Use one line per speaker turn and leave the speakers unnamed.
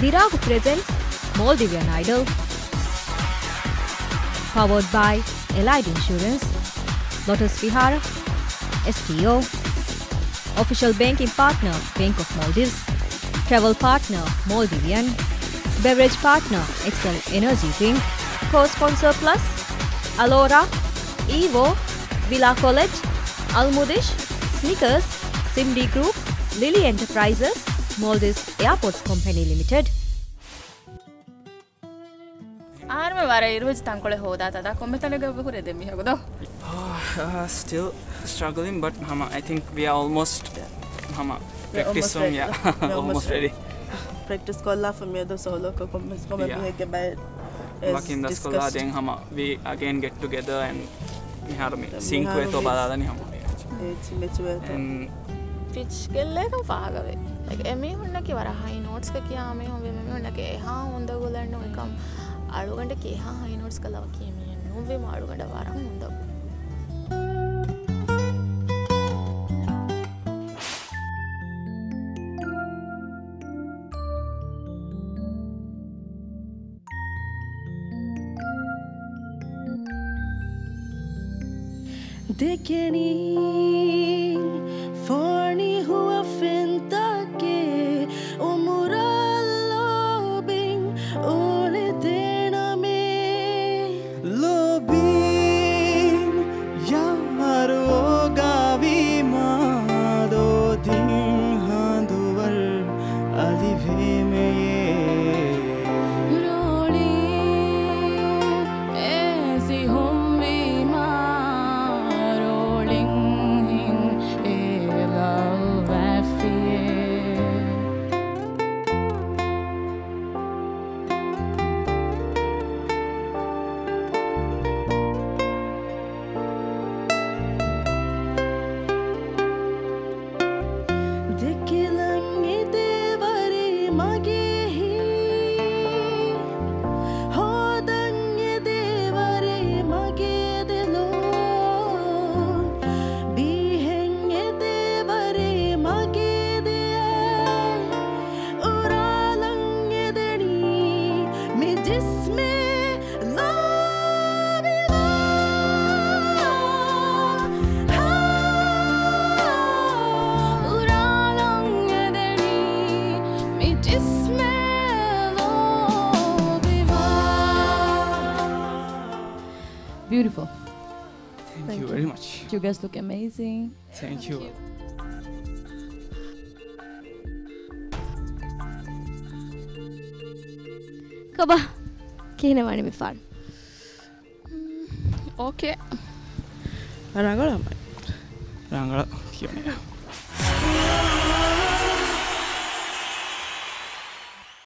Diragu presents Maldivian Idol. Powered by Allied Insurance, Lotus Vihara, STO, Official Banking Partner, Bank of Maldives, Travel Partner, Maldivian, Beverage Partner, Excel Energy Drink, Co-Sponsor Plus, Alora, Evo, Villa College, Almudish, Snickers, Simdi Group, Lily Enterprises, Maldives Airports Company Limited.
ආරම වර ඉරුවච තංකොල හොදා තදා කොම්මතන ගබකුර දෙමි හගොද
still struggling but I think we are almost practice on almost ready
practice kolla for me the solo ko komme ke bad
back in the school then we again get together and we have me sync with balada ni
and
pitch gelle ka faagave like eme hunna ki wara high notes ka kiya me hobe me hunna ke ha honda golanno ekam आलूगंडे के हाँ high notes कलावा किए मैं no way में आलूगंडा वारा मुंडा
देखनी forni हुआ फिंता के उमुरा लोबिंग ओले Beautiful.
Thank you very much.
You guys look amazing.
Thank you.
Kaba, kina mani me far.
Okay.
Rangala.
Rangala, kiyone.